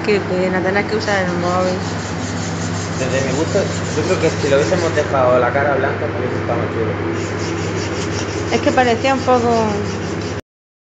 Qué pena tener que usar el móvil. Desde mi gusto, yo creo que si lo hubiésemos dejado la cara blanca, hubiese estado más chulo. Es que parecía un poco...